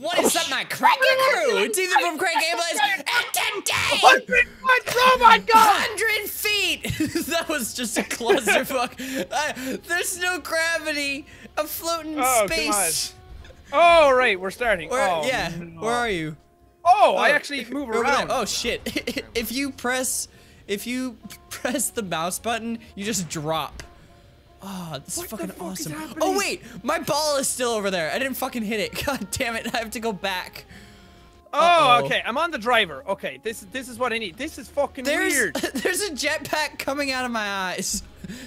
What is up, my Cranky crew? It's Ethan from Cranky Gameplays, and today, 100 foot robot gun! 100 feet. That was just a clusterfuck. There's no gravity. I'm floating in space. Oh, right, we're starting. Yeah, no. where are you? Oh, I actually move around. Oh shit! If you press the mouse button, you just drop. Oh, this is fucking awesome. Oh wait, my ball is still over there. I didn't fucking hit it. God damn it! I have to go back. Oh, okay. I'm on the driver. Okay, this is what I need. This is fucking weird. There's a jetpack coming out of my eyes.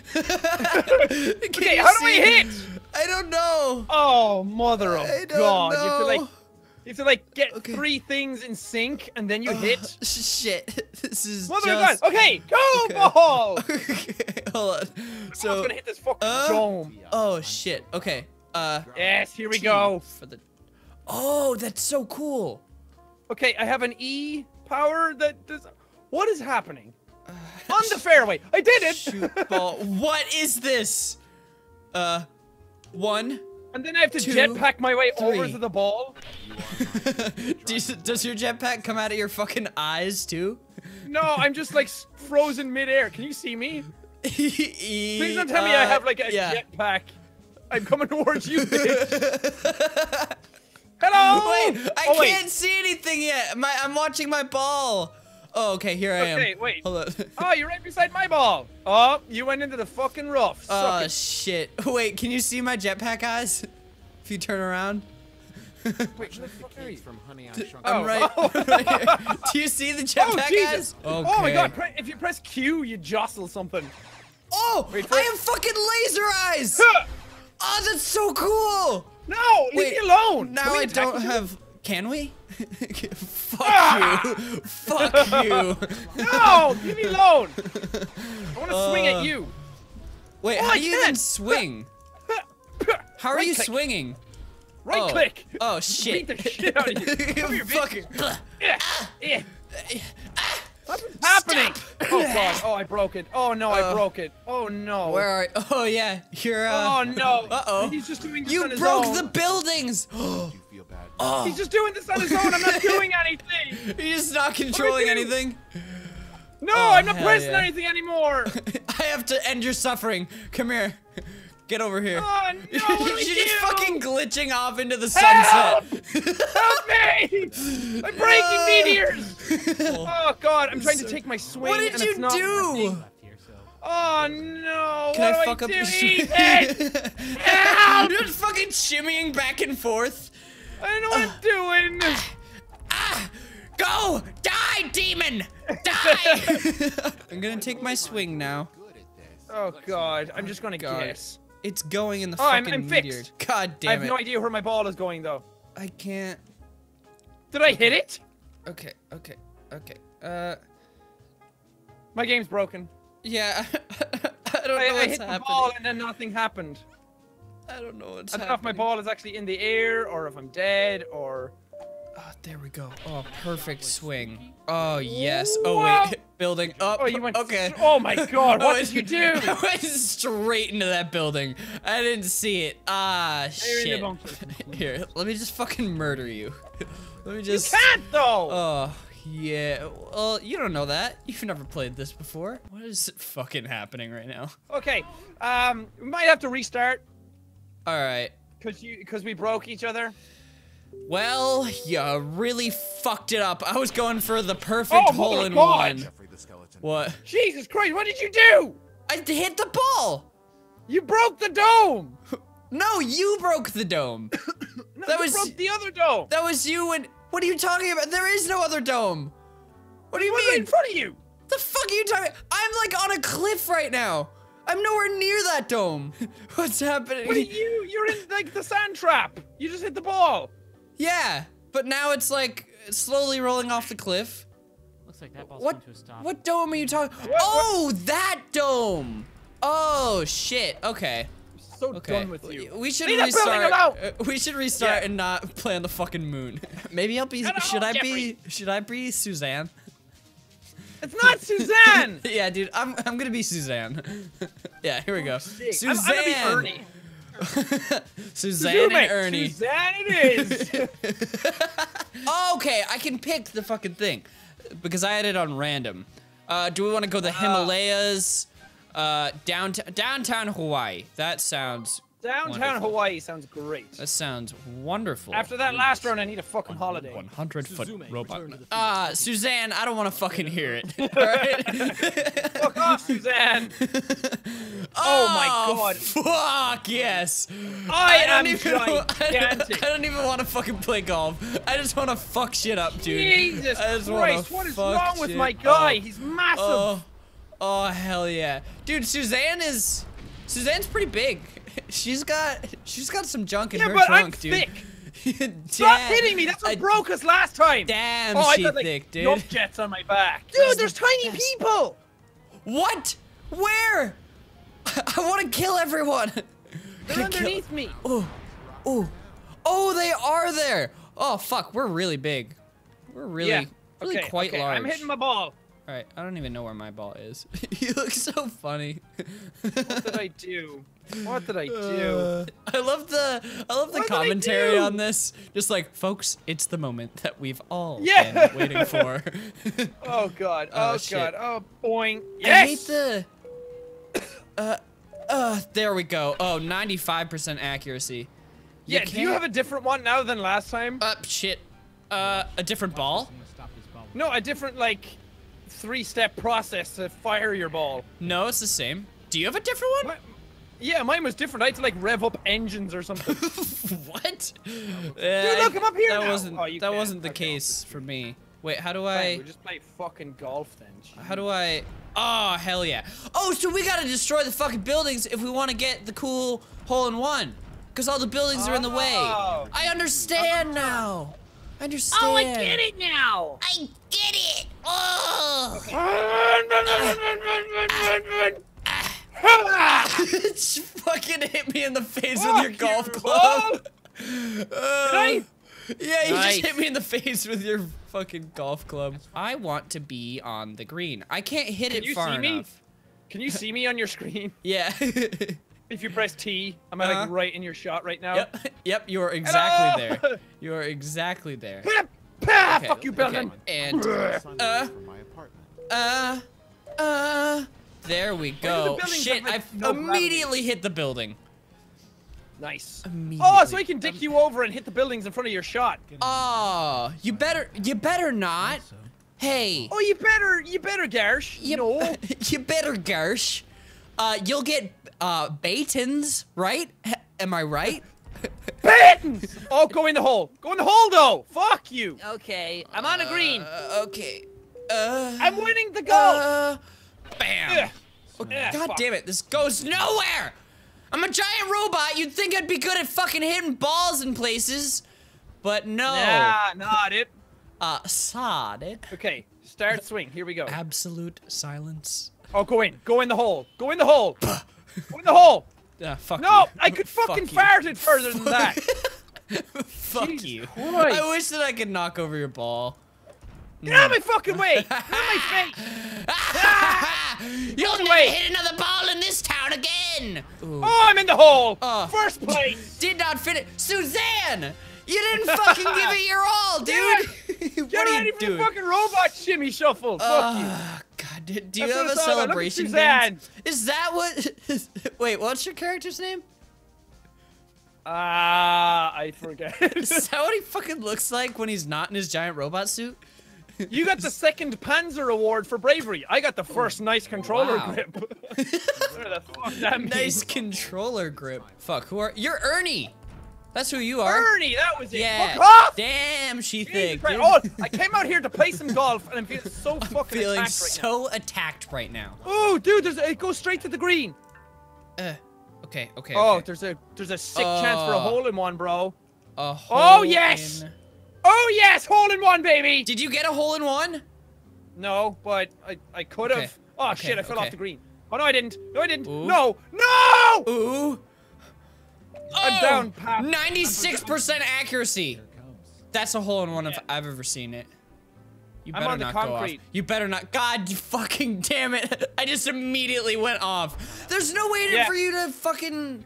Okay, how do I hit? I don't know. Oh, mother of God! Know. You have to like get 3 things in sync and then you hit. Shit, this is Mother of God! Okay, go ball! Okay, hold on. So I'm gonna hit this fucking dome. Oh shit. Okay. Yes, here we go. For the. Oh, that's so cool. Okay, I have an E power that does. What is happening? On the fairway, I did it. Shoot ball. What is this? 1. And then I have to 2, jetpack my way 3. over to the ball. Does your jetpack come out of your fucking eyes too? No, I'm just like frozen midair. Can you see me? Please don't tell me I have like a jetpack. I'm coming towards you, bitch. Hello! Wait, I can't see anything yet. I'm watching my ball. Oh, okay, here I am. Okay, wait. Hold on. Oh, you're right beside my ball. Oh, you went into the fucking rough. Oh, shit. Wait, can you see my jetpack eyes? If you turn around. Wait, where the fuck are you? From Honey, I Shrunk I'm right. Do you see the jetpack Jesus. eyes? Okay. Oh my God, if you press Q, you jostle something. Oh, I have fucking laser eyes. Oh, that's so cool. No, leave me alone. Now I don't have. Can we? Fuck you. Fuck you. No, leave me alone. I want to swing at you. Wait, how do you even swing? How are you swinging? Right click. Oh shit. Beat the shit out of you. Come here, bitch. What's happening? Oh God. Oh, I broke it. Oh no, I broke it. Oh no. Where are you? Oh yeah, you're Oh no. Uh-oh. He's just doing this You on his broke own. the buildings. He's just doing this on his own. I'm not doing anything. You're just not controlling anything. No, I'm not pressing anything anymore. I have to end your suffering. Come here. Get over here. Oh no, You're just fucking glitching off into the sunset. Help me! I'm breaking meteors! Oh God, I'm trying to take my swing. What did you do? Oh no! Can I what fuck do up I your do? swing? Help! You're just fucking shimmying back and forth. I don't know what I'm doing. Go! Die, demon! Die! I'm gonna take my swing now. Oh God, I'm just gonna guess. It's going in the fucking I'm meteor. fixed. God damn it. I have no idea where my ball is going though. I can't. Did I hit it? Okay. My game's broken. Yeah, I don't know I what's hit the happening. ball and then nothing happened. I don't know what's I don't happening. know if my ball is actually in the air or if I'm dead or. Oh, there we go. Oh, perfect swing. Oh, yes. Oh, Wow. wait. Building up. Oh, you went. Okay. Oh my God! What did you do? I went straight into that building. I didn't see it. Ah, shit. Here, let me just fucking murder you. Let me just. You can't though. Oh, yeah. Well, you don't know that. You've never played this before. What is fucking happening right now? Okay. We might have to restart. All right. Because we broke each other. Well, you really fucked it up. I was going for the perfect hole in one. What? Jesus Christ, what did you do? I hit the ball. You broke the dome. No, you broke the dome. No, That you was- broke the other dome. That was you and... What are you talking about? There is no other dome. What do you What's mean? in front of you? The fuck are you talking? I'm like on a cliff right now. I'm nowhere near that dome. What's happening? What are you? You're in like the sand trap. You just hit the ball. Yeah, but now it's like slowly rolling off the cliff. Looks like that ball's What? come to a stop. What dome are you talking? Oh, that dome. Oh shit. Okay. So Okay. done with you. We should Leave that building alone! restart. We should restart and not play on the fucking moon. Maybe I'll be. Hello, Should I be Suzanne? It's not Suzanne. Yeah, dude. I'm gonna be Suzanne. Yeah. Here we go. Sick. Suzanne. I'm gonna be Ernie. Suzanne and Ernie. Suzanne it is. Okay, I can pick the fucking thing because I had it on random. Do we want to go the Himalayas? Downtown Hawaii. That sounds Downtown wonderful. Hawaii sounds great. That sounds wonderful. After that last round, I need a fucking holiday. 100-foot robot. Suzanne, I don't want to fucking hear it. Alright? Fuck off, Suzanne. Oh my god. Fuck yes. I am I gigantic. don't even want to fucking play golf. I just want to fuck shit up, dude. Jesus I just Christ, what is wrong with my guy? He's massive. Oh hell yeah. Dude, Suzanne's pretty big. She's got some junk in her but trunk, I'm dude. thick. Stop hitting me! That's what broke us last time! Damn, she's thick, dude. Jump jets on my back. Dude, there's tiny people! What? Where? I want to kill everyone. They're underneath me. Oh, they are there. Oh fuck, we're really big. We're really quite large. I'm hitting my ball. All right, I don't even know where my ball is. You look so funny. What did I do? What did I do? I love the commentary on this. Just like, folks, it's the moment that we've all been waiting for. Oh god. Oh god. Oh boing. Yes. I hate the. There we go. Oh, 95% accuracy. Yeah. Do you have a different one now than last time? Shit. A different ball? No, a different like 3-step process to fire your ball. No, it's the same. Do you have a different one? Yeah, mine was different. I had to like rev up engines or something. What? Dude, look, I'm up here that now. That wasn't the case for me. Wait, how do I? We just play fucking golf then. Jeez. How do I? Oh hell yeah! Oh, so we gotta destroy the fucking buildings if we want to get the cool hole-in-one, because all the buildings are in the way. I understand now. I understand. Oh, I get it now. I get it. Oh. Fucking hit me in the face with your golf club. Yeah, you just hit me in the face with your fucking golf club. I want to be on the green. I can't hit it far enough. Can you see me on your screen? Yeah. If you press T, am I like right in your shot right now? Yep, you are exactly there. You are exactly there. Okay, fuck you, building. Okay. And there we go. Shit, I immediately hit the building. Nice. Oh, so he can dick you over and hit the buildings in front of your shot. Oh, you better not. Hey. Oh, you better, Garsh. You better, Garsh. You'll get Batons, right? Am I right? Batons! Oh, go in the hole. Go in the hole, though. Fuck you. Okay, I'm on a green. Okay. I'm winning the goal. Bam. God damn it! This goes nowhere. I'm a giant robot. You'd think I'd be good at fucking hitting balls in places, but no. Nah, not it. Sonic. Okay, start swing. Here we go. Absolute silence. Oh, go in. Go in the hole. Go in the hole. Go in the hole. Fuck no, you. I could fucking fart it further than that. Fuck Jesus you. Christ. I wish that I could knock over your ball. Get out of my fucking way! Get out of my face! You'll never hit another ball in this town again! Ooh. Oh, I'm in the hole! First place! Did not fit it. Suzanne! You didn't fucking give it your all, dude! Get ready for the fucking robot shimmy shuffle! Fuck you! God, do you have a celebration dance? Is that what... Wait, what's your character's name? I forget. Is that what he fucking looks like when he's not in his giant robot suit? You got the second Panzer award for bravery. I got the first nice controller grip. Where the fuck that means? Nice controller grip. Fuck, who are... You're Ernie! That's who you are. Ernie, that was it. Yeah. Fuck off! Damn, she thick. Oh, I came out here to play some golf, and I'm feeling so fucking feeling attacked so attacked right now. Oh, dude, it goes straight to the green. Okay. Oh, there's a sick chance for a hole-in-one, bro. Oh, yes! Oh, yes! Hole-in-one, baby! Did you get a hole-in-one? No, but I could have. Okay. Oh, shit, I fell off the green. Oh, no, I didn't. No, I didn't. Ooh. No! No! Ooh. I'm down, Pap. 96% accuracy. That's a hole-in-one if I've ever seen it. You better not go off. You better not. God fucking damn it. I just immediately went off. There's no way for you to fucking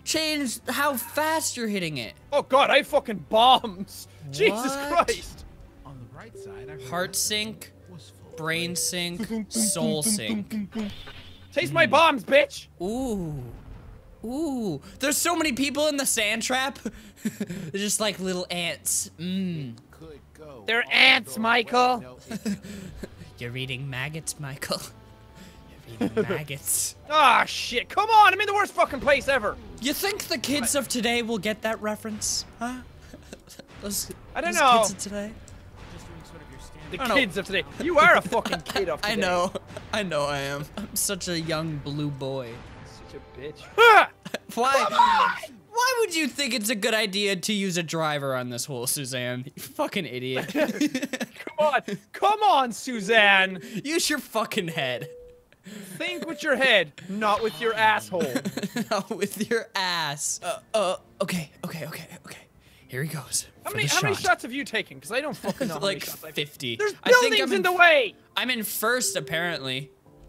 change how fast you're hitting it. Oh god, I have fucking bombs. Jesus Christ. On the right side, heart sync, brain sync, soul sync. Taste my bombs, bitch. Ooh. Ooh. There's so many people in the sand trap. They're just like little ants. Mmm. They're ants, Michael. You're eating maggots, Michael. You're eating maggots. Ah, shit. Come on, I'm in the worst fucking place ever. You think the kids of today will get that reference? Huh? I don't know. Kids of today? The kids of today. You are a fucking kid of today. I know. I know I am. I'm such a young blue boy. Such a bitch. Ah! Why? Why would you think it's a good idea to use a driver on this hole, Suzanne? You fucking idiot. Come on, Suzanne. Use your fucking head. Think with your head, not with your asshole. Not with your ass. Okay. Here he goes. How many shots have you taken? Because I don't fucking know. Like 50. There's buildings in the way. I'm in first, apparently.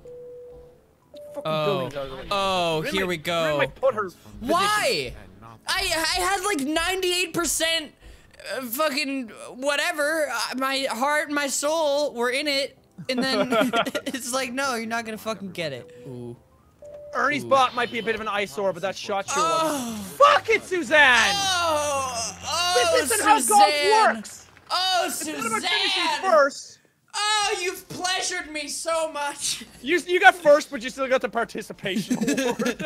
Oh, here we go. Why? I had like 98% fucking whatever. My heart and my soul were in it, and then it's like, no, you're not gonna fucking get it. Ooh. Ernie's bot might be a bit of an eyesore, but that shot sure was. Fuck it, Suzanne! This isn't how golf works! Oh, Suzanne! It's not about finishing first. Oh, you've pleasured me so much. You got first, but you still got the participation award.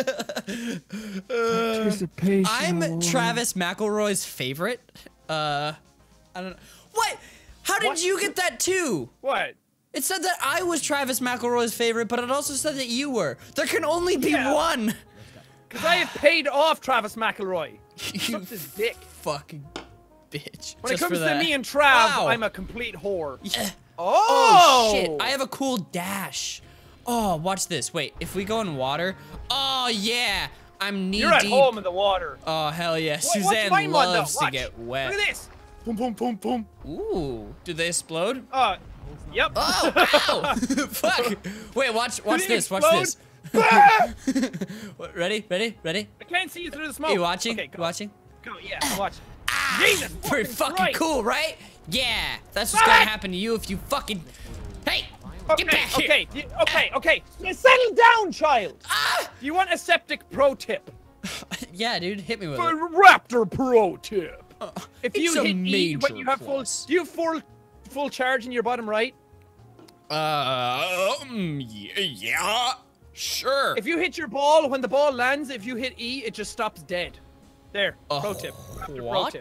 I'm Travis McElroy's favorite. I don't know. What? How did you get that too? What? It said that I was Travis McElroy's favorite, but it also said that you were. There can only be one. Because I have paid off Travis McElroy. You his dick. Fucking bitch. When it comes to me and Trav, I'm a complete whore. Yeah. Oh shit! I have a cool dash. Oh, watch this. Wait, if we go in water. Oh yeah, I'm knee deep. You're at home in the water. Oh hell yeah, Suzanne loves to get wet. Look at this. Boom, boom, boom, boom. Ooh, did they explode? Yep. Oh, ow! Fuck. Wait, watch this. Watch this. Ready? I can't see you through the smoke. Are you watching? Okay, go. Watching? Go. Yeah, I'm watching. Jesus, pretty fucking cool, right? Yeah, that's what's gonna happen to you if you fucking. Hey, get back here. Okay. Settle down, child. Do you want a septic pro tip? Yeah, dude, hit me with it. Raptor pro tip. If you hit E when you have do you have full charge in your bottom right? Yeah, sure. If you hit your ball, when the ball lands, if you hit E, it just stops dead. There, pro tip. What?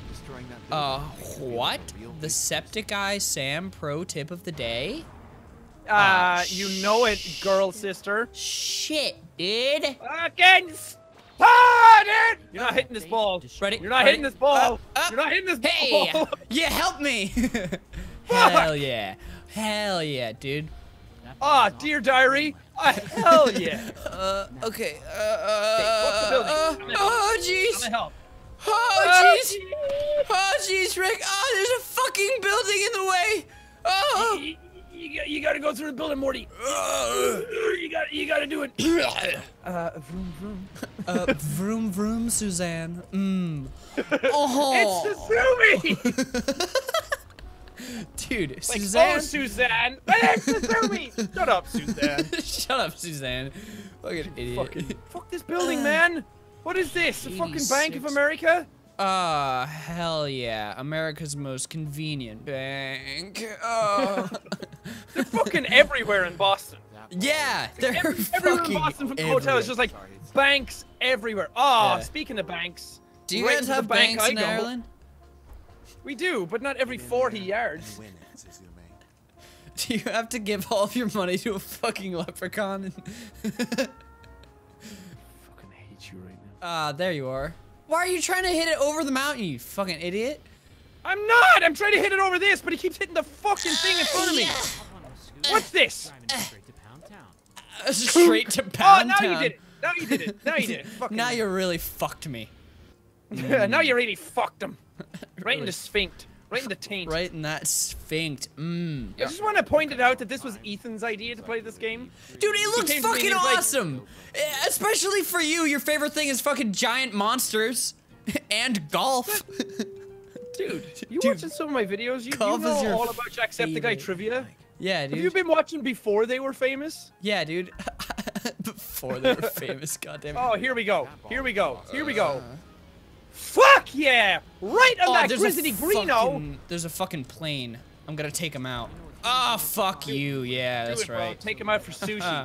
What? The Septic Eye Sam pro tip of the day? You know it, girl sister. Shit, dude. Again, dude! You're not hitting this ball. Ready? You're not hitting this ball. You're not hitting this ball. Hey, you help me. Hell yeah. Hell yeah, dude. Dear diary. Hell yeah. Okay. What's the building? Oh, jeez. I'm gonna help. Oh, jeez. Oh, jeez, Rick. Oh, there's a fucking building in the way. Oh. You gotta go through the building, Morty. You gotta do it. Vroom vroom. Vroom vroom, Suzanne. Oh. It's Suzumi. Dude, like, Suzanne. Oh, Suzanne. My name's Suzumi. Shut up, Suzanne. Shut up, Suzanne. Fucking idiot. Fuck this building, man. What is this? The fucking Bank of America? Hell yeah. America's most convenient bank. They're fucking everywhere in Boston. Yeah, they're everywhere in Boston from the hotel. It's just like banks everywhere. Speaking of banks. Do you guys have banks in Ireland? We do, but not every 40 yards. Do you have to give all of your money to a fucking leprechaun? Fucking hate you right now. There you are. Why are you trying to hit it over the mountain, you fucking idiot? I'm not! I'm trying to hit it over this, but he keeps hitting the fucking thing in front of me. What's this? Straight to Pound Town. Oh, now you did it. Now you did it. Now you did it. Now you really fucked me. Now you really fucked him. Right in the sphinx. Right in the taint. Right in that sphinx. I just want to point it out that this was Ethan's idea to play this game. Dude, it looks fucking awesome! Especially for you, your favorite thing is fucking giant monsters. And golf. Dude, you watching some of my videos? You know all about Jacksepticeye trivia? Yeah, dude. Have you been watching before they were famous? Yeah, dude. Before they were famous, goddammit. Oh, here we go. Here we go. Here we go. Fuck yeah! Right on that Grizzly Greeno! There's a fucking plane. I'm gonna take him out. Oh, fuck you. Yeah, that's right. Take him out for sushi.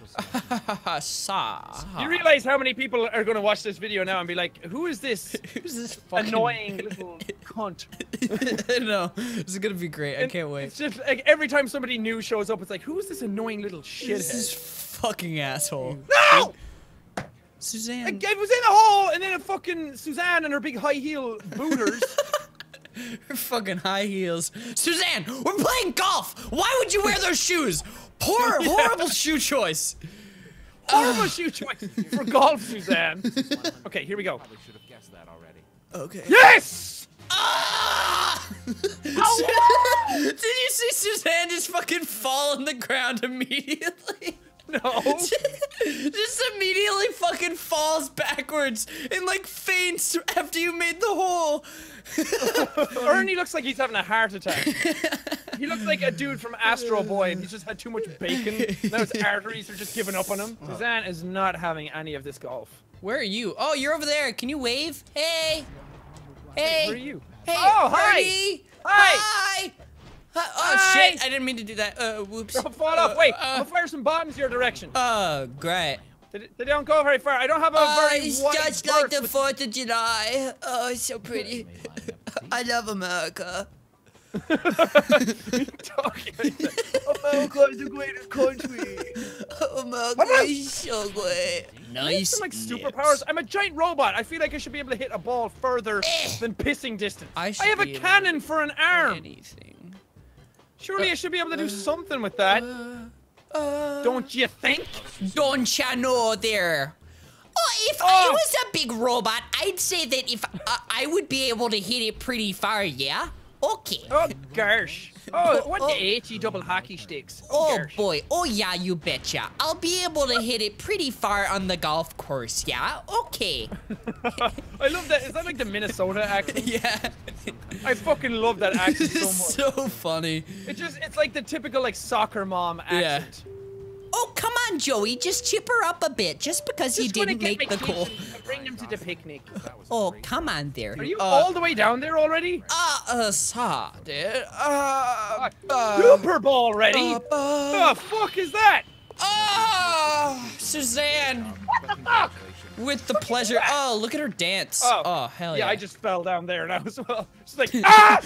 Sa. You realize how many people are gonna watch this video now and be like, who is this? Who's this fucking annoying little cunt? No, this is gonna be great. I can't wait. It's just like every time somebody new shows up, it's like, who is this annoying little shithead? This is fucking asshole. No! Suzanne. I was in a hole, and then a fucking Suzanne and her big high heel booters. Her fucking high heels. Suzanne, we're playing golf. Why would you wear those shoes? Poor, horrible shoe choice. Horrible shoe choice for golf, Suzanne. Okay, here we go. Probably should have guessed that already. Okay. Yes! Did you see Suzanne just fucking fall on the ground immediately? No. Just immediately fucking falls backwards and like faints after you made the hole. Ernie looks like he's having a heart attack. He looks like a dude from Astro Boy and he's just had too much bacon. Now his arteries are just giving up on him. Suzanne is not having any of this golf. Where are you? Oh, you're over there. Can you wave? Hey. Hey. Where are you? Hey. Oh, hi. Ernie. Hi. Hi. Oh, Hi. shit. I didn't mean to do that. Whoops. Don't fall off. Wait, I'm gonna fire some bombs your direction. Oh, great. They don't go very far. I don't have a very it's wide just like the berth 4th of July. Oh, it's so pretty. I love America. America is the greatest country. America is so great. Nice. Some, like superpowers. I'm a giant robot. I feel like I should be able to hit a ball further than pissing distance. I have a cannon for an arm. Anything. Surely I should be able to do something with that. Don't you think? Don't ya know there? Oh, if I was a big robot, I'd say that if I would be able to hit it pretty far, yeah? Okay. Oh, gosh. Oh, what the HE double hockey sticks? Oh, boy. Oh, yeah, you betcha. I'll be able to hit it pretty far on the golf course, yeah? Okay. I love that. Is that like the Minnesota accent? Yeah. I fucking love that accent so much. It's so funny. It's like the typical like soccer mom accent. Yeah. Oh, come on, Joey. Just chip her up a bit, just because you didn't make the goal. Bring them to the picnic. Oh, come on there. Are you all the way down there already? Saw, dude. Super Bowl ready? The fuck is that? Suzanne. What the fuck? With the pleasure. Oh, look at her dance. Oh, hell yeah. Yeah, I just fell down there now as well. She's like, ah!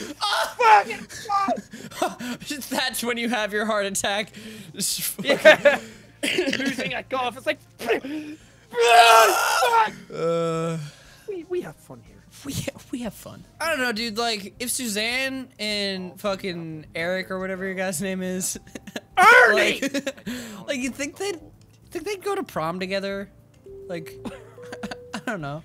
Fuck! That's when you have your heart attack. Yeah. Losing at golf. It's like, we have fun here. We have fun. I don't know, dude. Like, if Suzanne and fucking Eric or whatever your guy's name is, Ernie, like you think they'd go to prom together? Like, I don't know.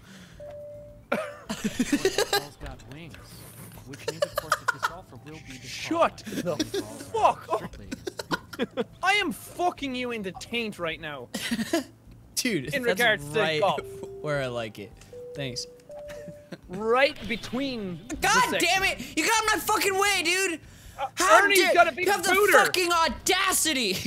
Shut the fuck up. I am fucking you in the taint right now. Dude, in regards to golf. Where I like it. Thanks. Right between. God damn it! You got in my fucking way, dude! Ernie's gotta be you have the fucking audacity!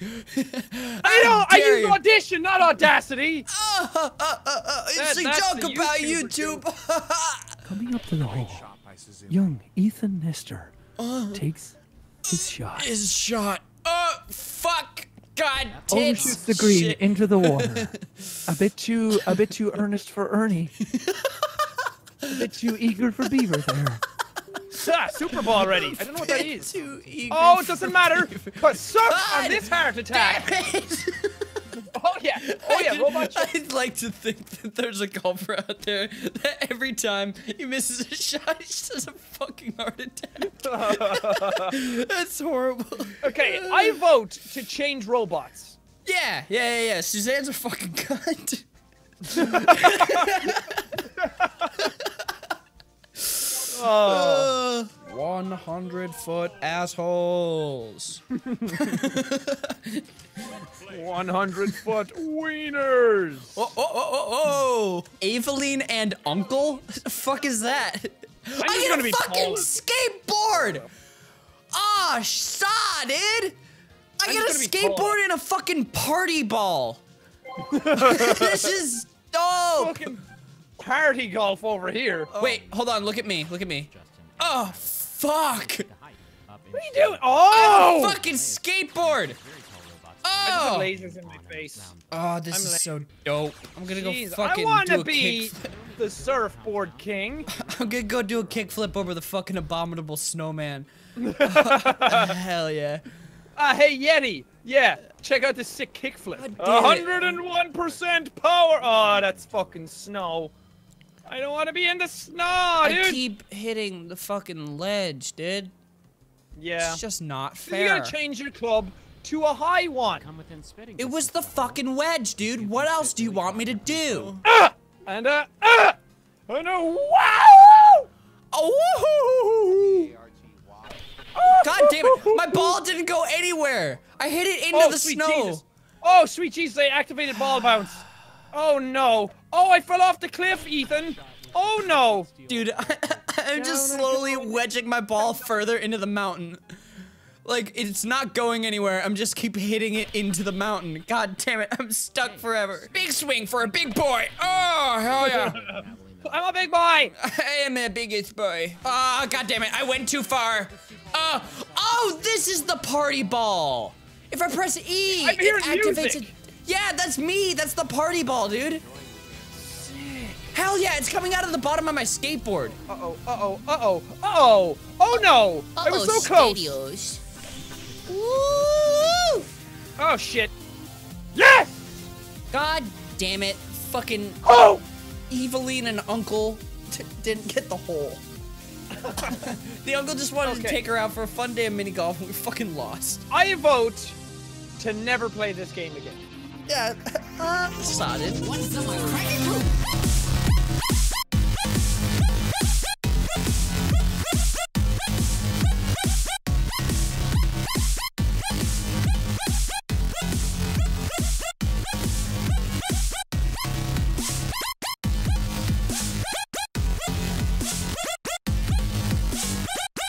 I use audition, not audacity! It's a joke about YouTube! Coming up to the hole, young Ethan Nestor takes his shot. His shot. Oh, fuck! God, shoots the green into the water. A bit too earnest for Ernie. A bit too eager for Beaver there. Super Bowl already. I don't know what that is. Oh, it doesn't matter. Cause suck on this heart attack. Oh yeah, robot. I'd like to think that there's a golfer out there that every time he misses a shot, he just has a fucking heart attack. That's horrible. Okay, I vote to change robots. Yeah. Suzanne's a fucking cunt. 100-foot assholes. 100-foot wieners. Oh. Aveline and Uncle? The fuck is that? I'm I just get gonna a be fucking taller. skateboard! Ah, saw, dude! I get a just gonna be taller. skateboard and a fucking party ball. This is dope. Fucking party golf over here. Wait, hold on. Look at me. Look at me. Oh, fuck. What are you doing? Oh! Fucking skateboard. I just have Oh. lasers in my face. Oh, this is so dope. I'm gonna go Jeez, fucking I want do to a be kickflip. the surfboard king. I'm gonna go do a kickflip over the fucking abominable snowman. Hell yeah. Hey Yeti. Yeah, check out this sick kickflip. God damn it. 101% power. Oh, that's fucking snow. I don't want to be in the snow, dude. I keep hitting the fucking ledge, dude. Yeah. It's just not You fair. gotta change your club to a high one. It was the fucking wedge, dude. What else do you want me to do? And wow! Oh, God damn it! My ball didn't go anywhere. I hit it into the sweet snow. Jesus. Oh, sweet Jesus, they activated ball bounce. Oh no. Oh, I fell off the cliff, Ethan. Oh no. Dude, I'm just slowly wedging my ball further into the mountain. Like, it's not going anywhere. I'm just keep hitting it into the mountain. God damn it, I'm stuck forever. Big swing for a big boy. Oh, hell yeah. I'm a big boy. I am the biggest boy. Oh, God damn it, I went too far. Oh, this is the party ball. If I press E, I'm hearing it activates music. it. Yeah, that's me. That's the party ball, dude. Hell yeah, it's coming out of the bottom of my skateboard. Uh-oh, uh-oh, uh-oh, uh-oh. Oh no. I was so close. Woo! Oh shit. Yes! God damn it. Fucking Oh! Eveline and Uncle didn't get the hole. The uncle just wanted to Okay. take her out for a fun day of mini golf and we fucking lost. I vote to never play this game again. Yeah, solid. Want some credit?